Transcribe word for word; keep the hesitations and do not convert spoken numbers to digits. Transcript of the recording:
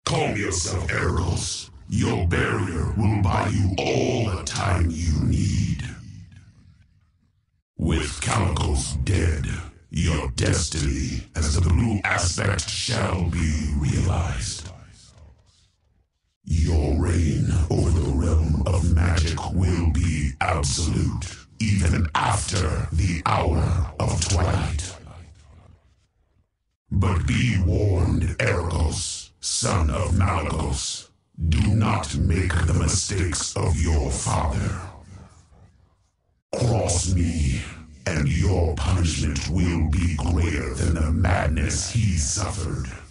Calm yourself, Arrows. Your barrier will buy you all the time you need. With Calicos dead, your destiny as the blue aspect shall be realized. Your reign over the realm of magic will be absolute, even after the hour of twilight. But be warned, Argos, son of Malagos. Do not make the mistakes of your father. Cross me, and your punishment will be greater than the madness he suffered.